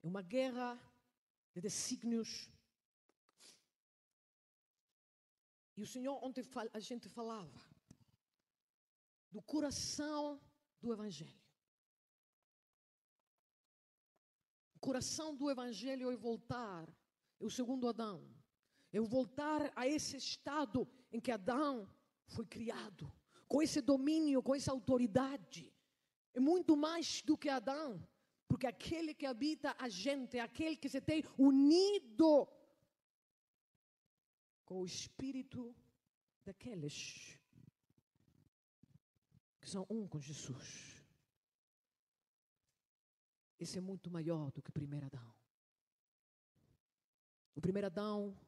É uma guerra de desígnios. E o Senhor, ontem a gente falava do coração do Evangelho. O coração do Evangelho é voltar, é o segundo Adão. É voltar a esse estado em que Adão foi criado, com esse domínio, com essa autoridade. É muito mais do que Adão, porque aquele que habita a gente, aquele que se tem unido com o espírito daqueles que são um com Jesus. Esse é muito maior do que o primeiro Adão. O primeiro Adão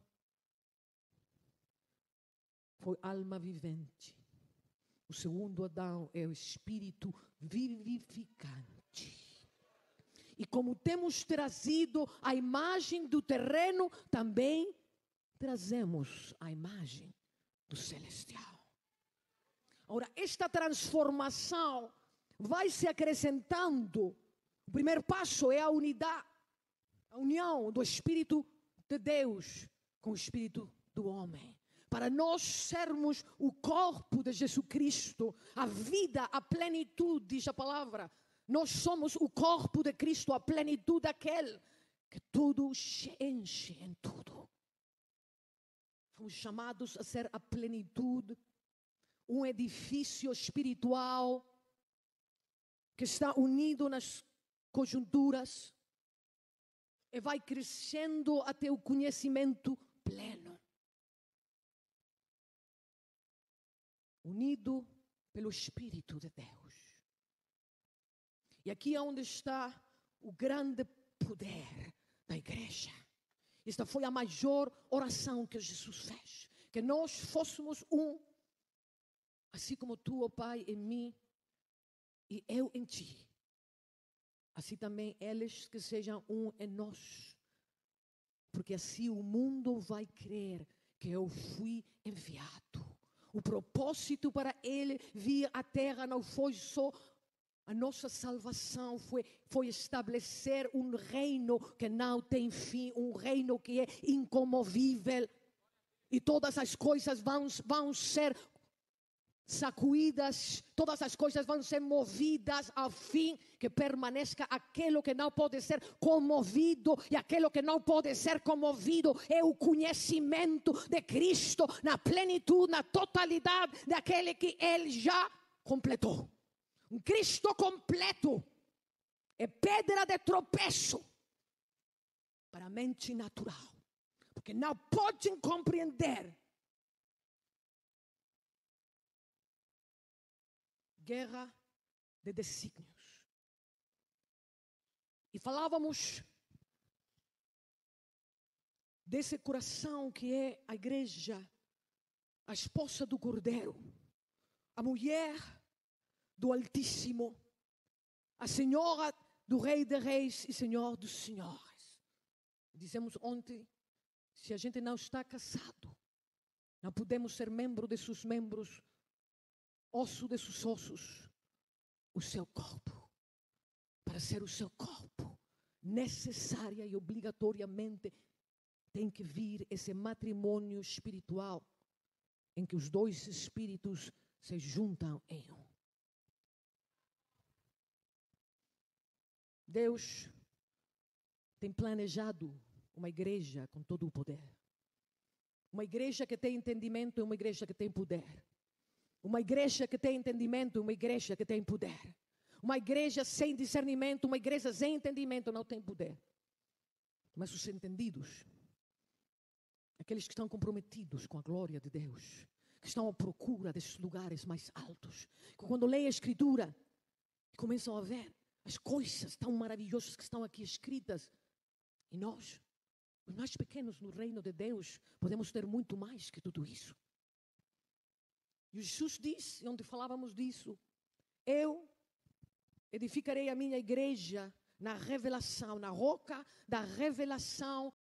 foi alma vivente. O segundo Adão é o espírito vivificante. E como temos trazido a imagem do terreno, também trazemos a imagem do celestial. Ora, esta transformação vai se acrescentando. O primeiro passo é a unidade, a união do Espírito de Deus com o Espírito do homem. Para nós sermos o corpo de Jesus Cristo, a vida, a plenitude, diz a palavra. Nós somos o corpo de Cristo, a plenitude daquele que tudo enche em tudo. Fomos chamados a ser a plenitude, um edifício espiritual que está unido nas conjunturas e vai crescendo até o conhecimento pleno. Unido pelo Espírito de Deus. E aqui é onde está o grande poder da igreja. Esta foi a maior oração que Jesus fez. Que nós fôssemos um, assim como tu, ó Pai, em mim e eu em ti. Assim também eles que sejam um em nós. Porque assim o mundo vai crer que eu fui enviado. O propósito para ele vir à terra não foi só a nossa salvação, foi estabelecer um reino que não tem fim, um reino que é incomovível. E todas as coisas vão ser sacudidas, todas as coisas vão ser movidas ao fim que permaneça aquilo que não pode ser comovido. E aquilo que não pode ser comovido é o conhecimento de Cristo na plenitude, na totalidade daquele que Ele já completou. Um Cristo completo é pedra de tropeço para a mente natural, porque não podem compreender. Guerra de desígnios. E falávamos desse coração que é a igreja, a esposa do Cordeiro, a mulher do Altíssimo, a senhora do Rei de Reis e Senhor dos Senhores. Dizemos ontem, se a gente não está casado, não podemos ser membro de seus membros, osso de seus ossos, o seu corpo. Para ser o seu corpo, necessária e obrigatoriamente tem que vir esse matrimônio espiritual em que os dois espíritos se juntam em um. Deus tem planejado uma igreja com todo o poder. Uma igreja que tem entendimento e uma igreja que tem poder. Uma igreja que tem entendimento, uma igreja que tem poder. Uma igreja sem discernimento, uma igreja sem entendimento não tem poder. Mas os entendidos, aqueles que estão comprometidos com a glória de Deus, que estão à procura desses lugares mais altos, que quando leem a Escritura, começam a ver as coisas tão maravilhosas que estão aqui escritas. E nós, os mais pequenos no reino de Deus, podemos ter muito mais que tudo isso. E Jesus disse, onde falávamos disso, eu edificarei a minha igreja na revelação, na roca da revelação